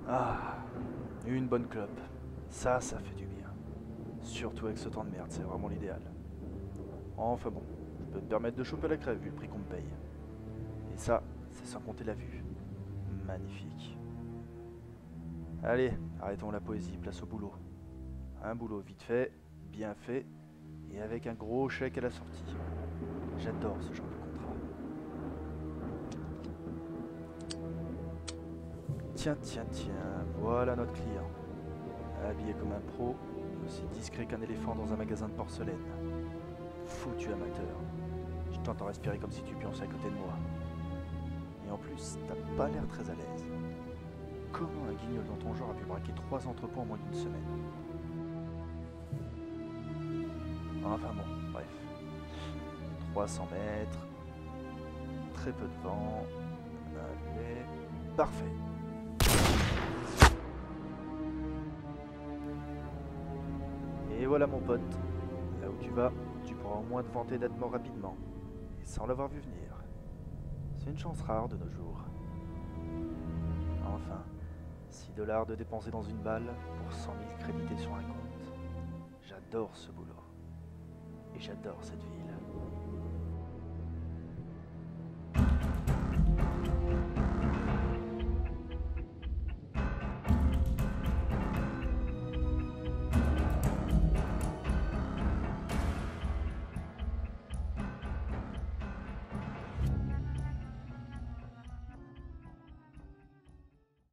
Ah, une bonne clope. Ça fait du bien. Surtout avec ce temps de merde, c'est vraiment l'idéal. Enfin bon, je peux te permettre de choper la crève vu le prix qu'on me paye. Et ça, c'est sans compter la vue. Magnifique. Allez, arrêtons la poésie, place au boulot. Un boulot vite fait, bien fait, et avec un gros chèque à la sortie. J'adore ce genre de contrat. Tiens, voilà notre client. Habillé comme un pro, aussi discret qu'un éléphant dans un magasin de porcelaine. Foutu amateur. Je t'entends respirer comme si tu pionçais à côté de moi. Et en plus, t'as pas l'air très à l'aise. Comment un guignol dans ton genre a pu braquer 3 entrepôts en moins d'une semaine? Enfin bon, bref. 300 mètres, très peu de vent. Allez, parfait. Et voilà mon pote, là où tu vas, tu pourras au moins te vanter d'être mort rapidement, et sans l'avoir vu venir. C'est une chance rare de nos jours. Enfin, 6 dollars de dépenser dans une balle pour 100 000 crédités sur un compte. J'adore ce boulot. Et j'adore cette ville.